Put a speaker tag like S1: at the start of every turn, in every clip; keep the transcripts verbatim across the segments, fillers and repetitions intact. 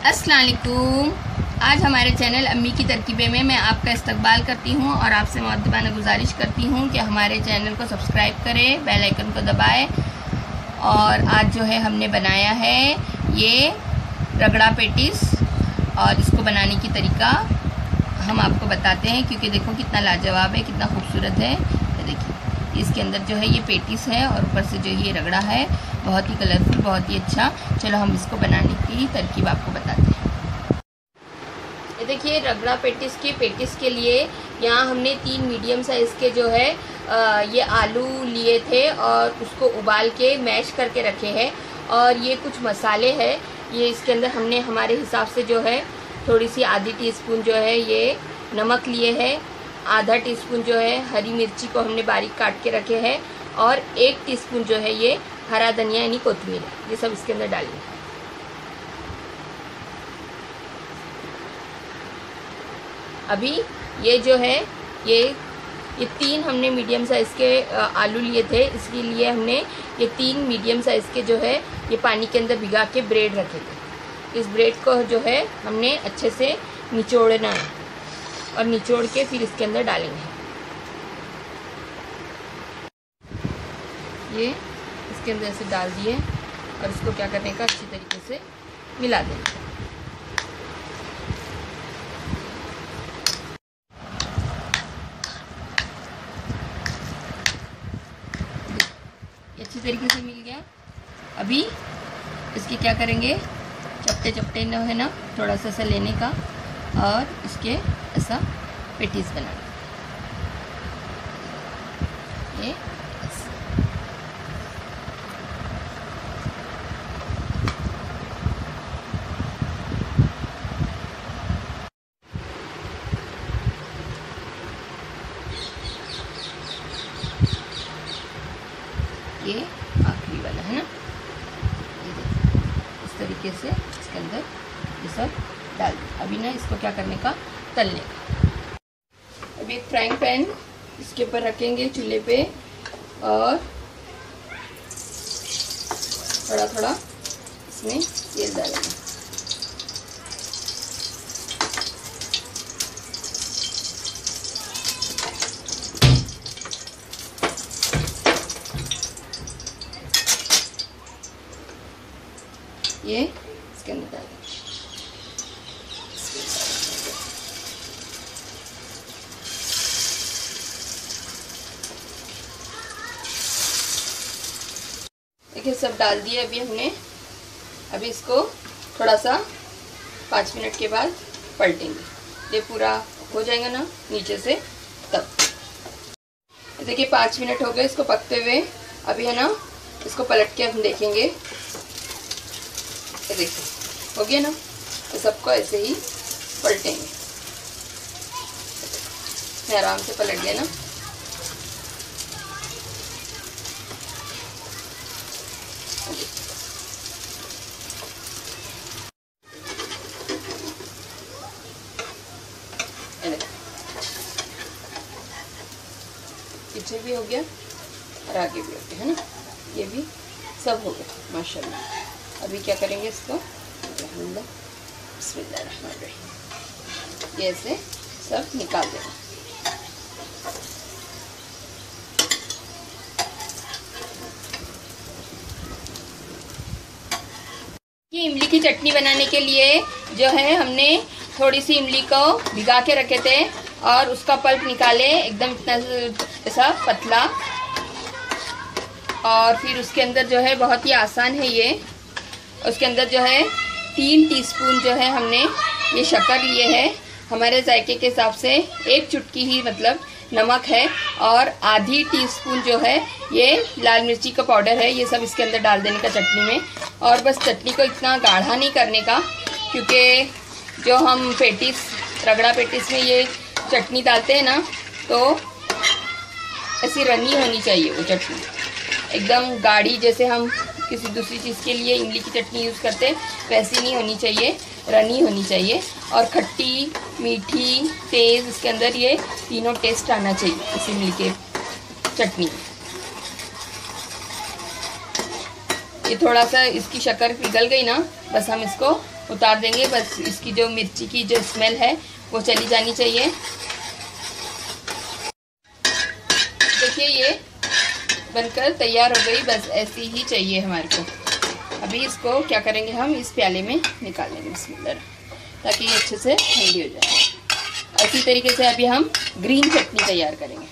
S1: अस्सलाम वालेकुम। आज हमारे चैनल अम्मी की तरकीबें में मैं आपका इस्तकबाल करती हूँ और आपसे मुअद्दबाना गुजारिश करती हूँ कि हमारे चैनल को सब्सक्राइब करें, बेल आइकन को दबाएं। और आज जो है हमने बनाया है ये रगड़ा पेटिस, और इसको बनाने की तरीका हम आपको बताते हैं, क्योंकि देखो कितना लाजवाब है, कितना खूबसूरत है। ये देखिए, इसके अंदर जो है ये पेटिस है और ऊपर से जो ये रगड़ा है, बहुत ही कलरफुल, बहुत ही अच्छा। चलो हम इसको बनाने की तरकीब आपको बताते हैं। ये देखिए, रगड़ा पेटिस की पेटिस के लिए यहाँ हमने तीन मीडियम साइज़ के जो है आ, ये आलू लिए थे और उसको उबाल के मैश करके रखे हैं। और ये कुछ मसाले हैं, ये इसके अंदर हमने हमारे हिसाब से जो है थोड़ी सी आधी टीस्पून जो है ये नमक लिए हैं, आधा टीस्पून जो है हरी मिर्ची को हमने बारीक काट के रखे हैं, और एक टीस्पून जो है ये हरा धनिया यानी कोथिमीर, ये सब इसके अंदर डालिए। अभी ये जो है ये ये तीन हमने मीडियम साइज़ के आलू लिए थे, इसके लिए हमने ये तीन मीडियम साइज़ के जो है ये पानी के अंदर भिगा के ब्रेड रखे थे। इस ब्रेड को जो है हमने अच्छे से निचोड़ना है और निचोड़ के फिर इसके अंदर डालेंगे। ये इसके अंदर से डाल दिए और इसको क्या करने का, अच्छी तरीके से मिला देंगे। अच्छी तरीके से मिल गया। अभी इसके क्या करेंगे, चपटे चपटे न है ना, थोड़ा सा सा लेने का और इसके ऐसा पेटिस बनाना। ये ये आखिरी वाला है ना, ये देखिए इस तरीके से इसके अंदर ये सब डाल दें। अभी ना इसको क्या करने का, तलने का। अभी एक फ्राइंग पैन इसके ऊपर रखेंगे चूल्हे पे और थोड़ा थोड़ा इसमें तेल डालेंगे। ये इसके अंदर डालेंगे। देखिए सब डाल दिए अभी हमने। अभी इसको थोड़ा सा पाँच मिनट के बाद पलटेंगे। ये पूरा हो जाएगा ना नीचे से, तब देखिए पाँच मिनट हो गए इसको पकते हुए। अभी है ना, इसको पलट के हम देखेंगे। ये देखिए हो गया ना, तो सबको ऐसे ही पलटेंगे। आराम से पलट गया ना। पीछे भी हो गया और आगे भी हो गया है ना, ये भी सब हो गया माशाल्लाह। अभी क्या करेंगे, इसको बिस्मिल्लाहिर्रहमानिर्रहीम ये ऐसे सब निकाल देना। ये इमली की चटनी बनाने के लिए जो है हमने थोड़ी सी इमली को भिगा के रखे थे और उसका पल्प निकाले, एकदम इतना ऐसा पतला। और फिर उसके अंदर जो है बहुत ही आसान है ये, उसके अंदर जो है तीन टीस्पून जो है हमने ये शक्कर लिए है, हमारे जायके के हिसाब से एक चुटकी ही मतलब नमक है, और आधी टीस्पून जो है ये लाल मिर्ची का पाउडर है। ये सब इसके अंदर डाल देने का चटनी में। और बस चटनी को इतना गाढ़ा नहीं करने का, क्योंकि जो हम पेटिस रगड़ा पेटिस में ये चटनी डालते हैं ना, तो ऐसी रनी होनी चाहिए वो चटनी, एकदम गाढ़ी, जैसे हम किसी दूसरी चीज़ के लिए इमली की चटनी यूज़ करते हैं वैसी नहीं होनी चाहिए, रनी होनी चाहिए। और खट्टी, मीठी, तेज़, इसके अंदर ये तीनों टेस्ट आना चाहिए इस इमली के चटनी। ये थोड़ा सा इसकी शक्कर पिघल गई ना, बस हम इसको उतार देंगे। बस इसकी जो मिर्ची की जो स्मेल है वो चली जानी चाहिए। देखिए ये बनकर तैयार हो गई, बस ऐसी ही चाहिए हमारे को। अभी इसको क्या करेंगे, हम इस प्याले में निकाल लेंगे बिस्मिल्लाह, ताकि ये अच्छे से ठंडी हो जाए। इसी तरीके से अभी हम ग्रीन चटनी तैयार करेंगे।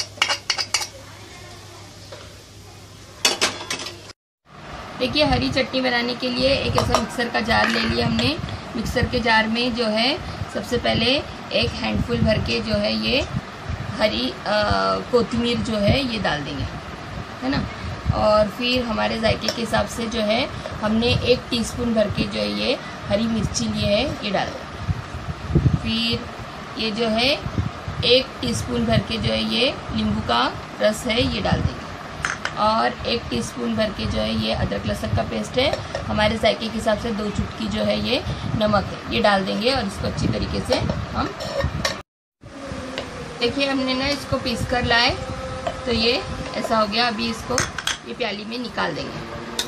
S1: देखिए हरी चटनी बनाने के लिए एक ऐसा मिक्सर का जार ले लिया हमने। मिक्सर के जार में जो है सबसे पहले एक हैंडफुल भर के जो है ये हरी कोथिमीर जो है ये डाल देंगे, है ना। और फिर हमारे जायके के हिसाब से जो है हमने एक टीस्पून भर के जो है ये हरी मिर्ची लिए है ये डाल दें। फिर ये जो है एक टीस्पून भर के जो है ये नींबू का रस है ये डाल देंगे। और एक टीस्पून भर के जो है ये अदरक लहसुन का पेस्ट है। हमारे जायके के हिसाब से दो चुटकी जो है ये नमक है ये डाल देंगे। और इसको अच्छी तरीके से हम देखिए हमने ना इसको पीस कर लाए, तो ये ऐसा हो गया। अभी इसको ये प्याली में निकाल देंगे।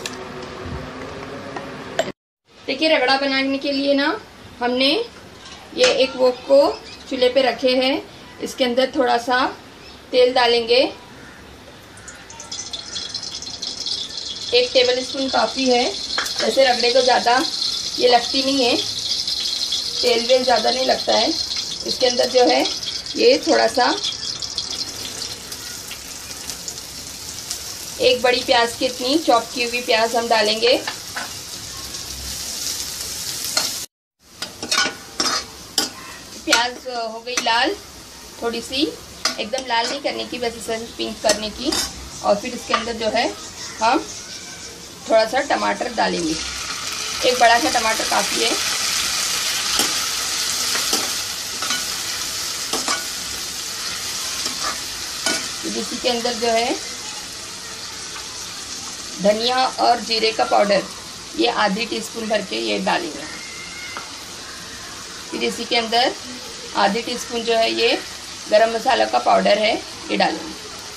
S1: देखिए रगड़ा बनाने के लिए ना हमने ये एक वोक को चूल्हे पे रखे हैं। इसके अंदर थोड़ा सा तेल डालेंगे, एक टेबल स्पून काफ़ी है। वैसे रगड़े को ज़्यादा ये लगती नहीं है, तेल वेल ज़्यादा नहीं लगता है। इसके अंदर जो है ये थोड़ा सा एक बड़ी प्याज की इतनी चॉप की हुई प्याज हम डालेंगे। प्याज हो गई लाल, थोड़ी सी, एकदम लाल नहीं करने की, बस इसे पिंक करने की। और फिर इसके अंदर जो है हम थोड़ा सा टमाटर डालेंगे। एक बड़ा सा टमाटर काफ़ी है। इसी के अंदर जो है धनिया और जीरे का पाउडर ये आधी टीस्पून भर के ये डालेंगे। फिर इसी के अंदर आधी टीस्पून जो है ये गरम मसाला का पाउडर है ये डालेंगे।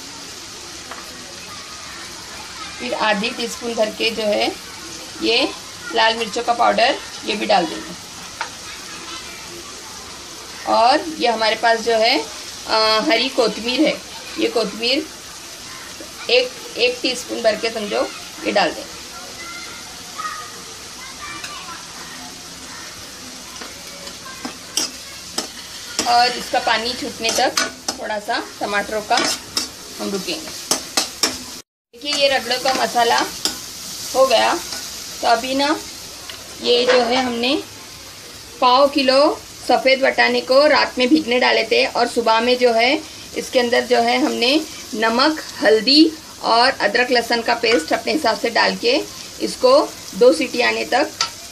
S1: फिर आधी टीस्पून भर के जो है ये लाल मिर्चों का पाउडर ये भी डाल देंगे। और ये हमारे पास जो है आ, हरी कोथिमीर है, ये कोथिमीर एक एक टीस्पून भर के समझो ये डाल दें। और इसका पानी छूटने तक थोड़ा सा टमाटरों का हम रुकेंगे। देखिए ये रगड़ों का मसाला हो गया। तो अभी ना ये जो है हमने पाव किलो सफ़ेद बटाने को रात में भीगने डाले थे, और सुबह में जो है इसके अंदर जो है हमने नमक, हल्दी और अदरक लहसुन का पेस्ट अपने हिसाब से डाल के इसको दो सीटी आने तक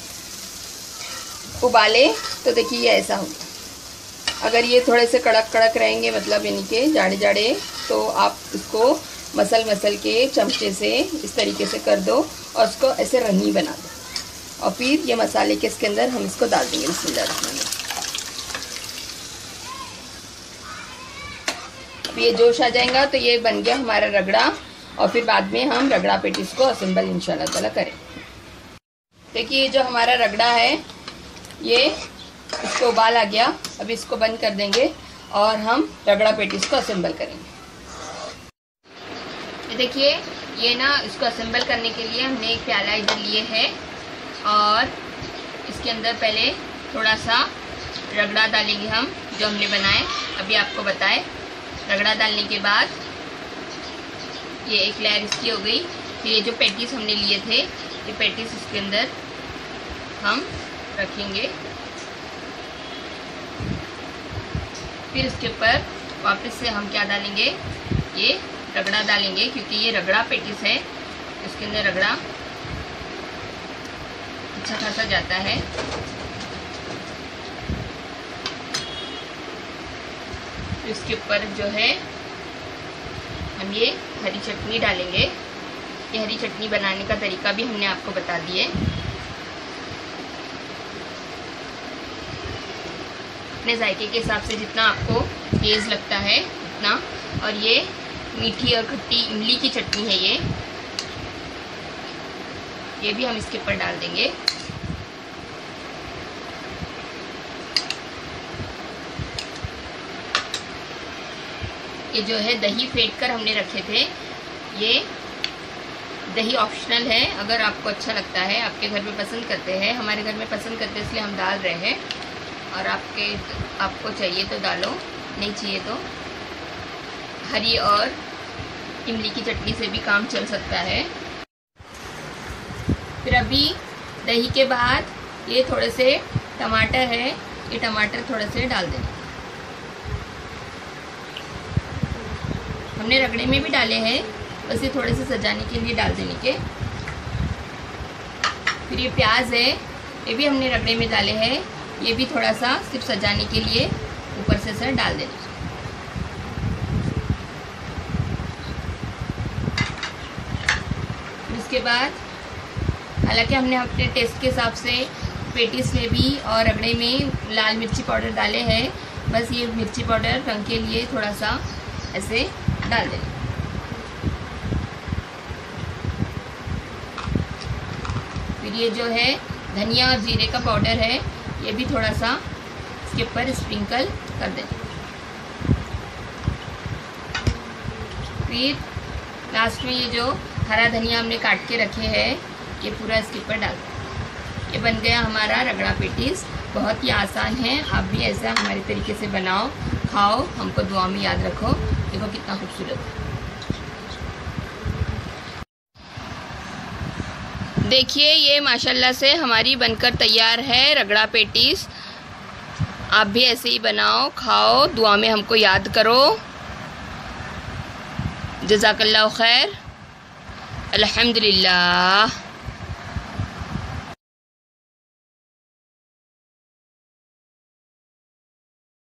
S1: उबाले। तो देखिए ये ऐसा होगा। अगर ये थोड़े से कड़क कड़क रहेंगे, मतलब यानी कि जाड़े जाड़े, तो आप इसको मसल मसल के चमचे से इस तरीके से कर दो और उसको ऐसे रन्नी बना दो। और फिर ये मसाले के इसके अंदर हम इसको डाल देंगे। बिस्मिल्लाह। अब ये जोश आ जाएगा तो ये बन गया हमारा रगड़ा। और फिर बाद में हम रगड़ा पेटिस को असेंबल इंशाल्लाह ताला करें। देखिए ये जो हमारा रगड़ा है ये इसको उबाल आ गया। अभी इसको बंद कर देंगे और हम रगड़ा पेटिस को असेंबल करेंगे। देखिए ये ना इसको असेंबल करने के लिए हमने एक प्याला इधर लिए है और इसके अंदर पहले थोड़ा सा रगड़ा डालेंगे हम, जो हमने बनाए अभी आपको बताए। रगड़ा डालने के बाद ये एक लेयर इसकी हो गई। फिर ये जो पैटीज हमने लिए थे ये पैटीज इसके अंदर हम रखेंगे। फिर इसके ऊपर वापस से हम क्या डालेंगे, ये रगड़ा डालेंगे, क्योंकि ये रगड़ा पैटीज है, इसके अंदर रगड़ा अच्छा खासा जाता है। इसके ऊपर जो है हम ये हरी चटनी डालेंगे। ये हरी चटनी बनाने का तरीका भी हमने आपको बता दिए। अपने जायके के हिसाब से जितना आपको तेज़ लगता है उतना। और ये मीठी और खट्टी इमली की चटनी है ये। ये भी हम इसके ऊपर डाल देंगे। ये जो है दही फेंट कर हमने रखे थे, ये दही ऑप्शनल है, अगर आपको अच्छा लगता है, आपके घर में पसंद करते हैं, हमारे घर में पसंद करते हैं इसलिए हम डाल रहे हैं, और आपके आपको चाहिए तो डालो, नहीं चाहिए तो हरी और इमली की चटनी से भी काम चल सकता है। फिर अभी दही के बाद ये थोड़े से टमाटर है, ये टमाटर थोड़े से डाल देना। हमने रगड़े में भी डाले हैं, बस ये थोड़े से सजाने के लिए डाल देने के। फिर ये प्याज है, ये भी हमने रगड़े में डाले हैं, ये भी थोड़ा सा सिर्फ सजाने के लिए ऊपर से सर डाल देना। उसके बाद हालांकि हमने अपने टेस्ट के हिसाब से पेटीज में भी और रगड़े में लाल मिर्ची पाउडर डाले हैं, बस ये मिर्ची पाउडर रंग के लिए थोड़ा सा ऐसे डाल देना। फिर ये जो है धनिया और जीरे का पाउडर है, ये भी थोड़ा सा इसके ऊपर स्प्रिंकल कर देना। फिर लास्ट में ये जो हरा धनिया हमने काट के रखे हैं, ये पूरा इसके ऊपर डाल दें। ये बन गया हमारा रगड़ा पेटीज। बहुत ही आसान है, आप भी ऐसा हमारे तरीके से बनाओ, खाओ, हमको दुआ में याद रखो। देखो कितना खूबसूरत है। देखिए ये माशाल्लाह से हमारी बनकर तैयार है रगड़ा पेटीज। आप भी ऐसे ही बनाओ, खाओ, दुआ में हमको याद करो। जज़ाकल्लाह खैर। अल्हम्दुलिल्लाह।